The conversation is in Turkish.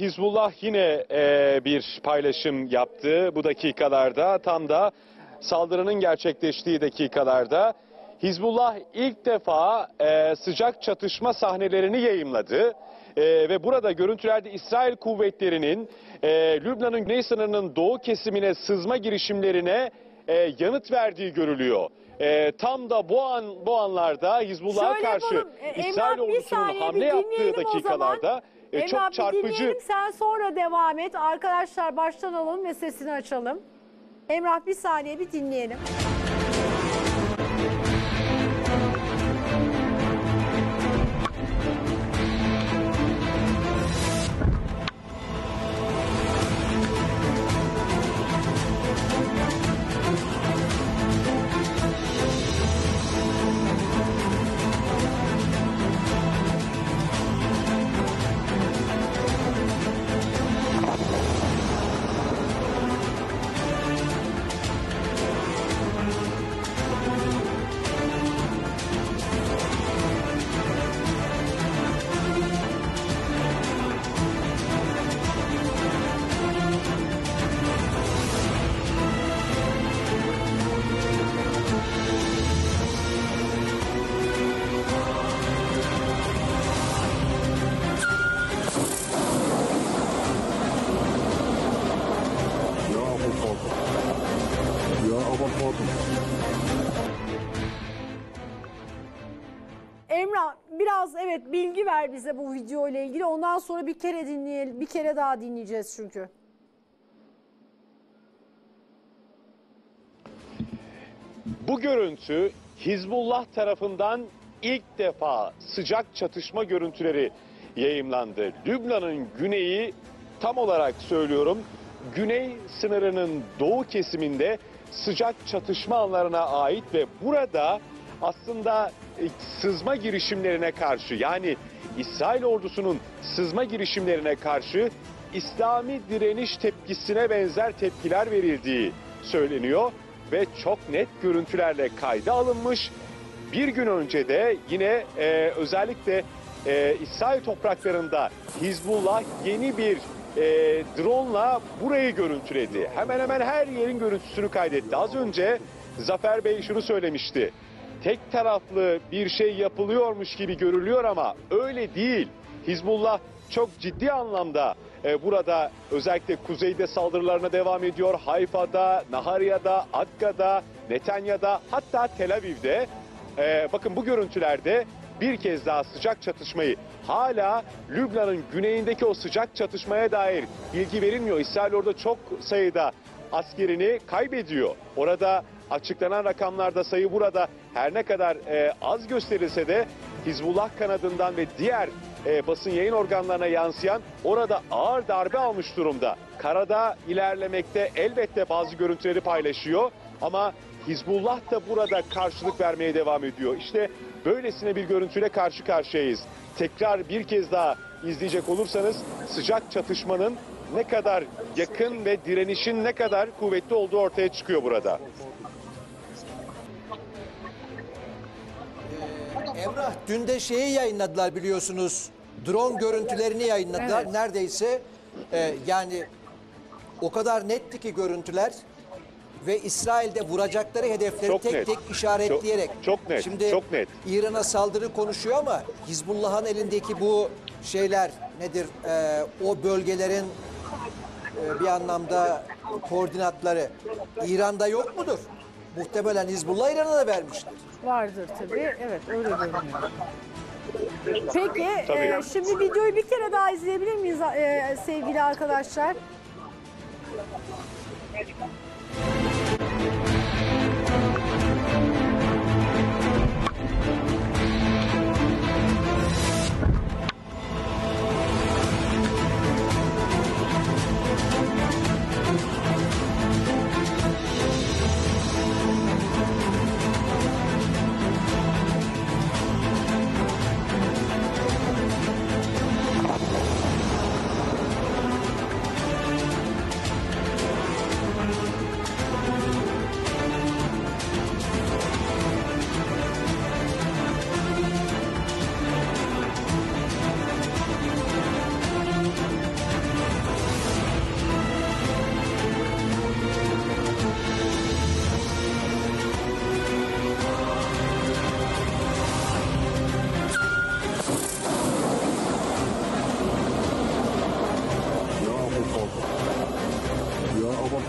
Hizbullah yine bir paylaşım yaptı bu dakikalarda. Tam da saldırının gerçekleştiği dakikalarda. Hizbullah ilk defa sıcak çatışma sahnelerini yayımladı. Ve burada görüntülerde İsrail kuvvetlerinin Lübnan'ın güney sınırının doğu kesimine sızma girişimlerine yanıt verdiği görülüyor. Tam da bu anlarda Hizbullah'a karşı İsrail ordusunun hamle yaptığı dakikalarda çok çarpıcı. Sen sonra devam et. Arkadaşlar baştan alalım ve sesini açalım. Emrah bir saniye bir dinleyelim. Emrah biraz bilgi ver bize bu video ile ilgili. Ondan sonra bir kere dinleyelim. Bir kere daha dinleyeceğiz çünkü. Bu görüntü Hizbullah tarafından ilk defa sıcak çatışma görüntüleri yayımlandı. Lübnan'ın güneyi, tam olarak söylüyorum, güney sınırının doğu kesiminde sıcak çatışma anlarına ait ve burada aslında sızma girişimlerine karşı, yani İsrail ordusunun sızma girişimlerine karşı İslami direniş tepkisine benzer tepkiler verildiği söyleniyor ve çok net görüntülerle kayda alınmış. Bir gün önce de yine özellikle İsrail topraklarında Hizbullah yeni bir drone'la burayı görüntüledi. Hemen hemen her yerin görüntüsünü kaydetti. Az önce Zafer Bey şunu söylemişti. Tek taraflı bir şey yapılıyormuş gibi görülüyor ama öyle değil. Hizbullah çok ciddi anlamda burada özellikle kuzeyde saldırılarına devam ediyor. Hayfa'da, Nahariya'da, Akka'da, Netanya'da, hatta Tel Aviv'de. Bakın bu görüntülerde bir kez daha sıcak çatışmayı, hala Lübnan'ın güneyindeki o sıcak çatışmaya dair bilgi verilmiyor. İsrail orada çok sayıda askerini kaybediyor. Orada açıklanan rakamlarda sayı burada her ne kadar az gösterilse de Hizbullah kanadından ve diğer basın yayın organlarına yansıyan orada ağır darbe almış durumda. Karada ilerlemekte, elbette bazı görüntüleri paylaşıyor ama Hizbullah da burada karşılık vermeye devam ediyor. İşte böylesine bir görüntüyle karşı karşıyayız. Tekrar bir kez daha izleyecek olursanız sıcak çatışmanın ne kadar yakın ve direnişin ne kadar kuvvetli olduğu ortaya çıkıyor burada. Emrah, dün de şeyi yayınladılar biliyorsunuz. Drone görüntülerini yayınladılar. Evet. Neredeyse yani o kadar netti ki görüntüler ve İsrail'de vuracakları hedefleri çok tek net, tek işaretleyerek. Çok net. Şimdi çok net. İran'a saldırı konuşuyor ama Hizbullah'ın elindeki bu şeyler nedir? O bölgelerin bir anlamda koordinatları İran'da yok mudur? Muhtemelen Hizbullah İran'a da vermiştir. Vardır tabii. Evet, öyle görünüyor. Peki, şimdi videoyu bir kere daha izleyebilir miyiz sevgili arkadaşlar?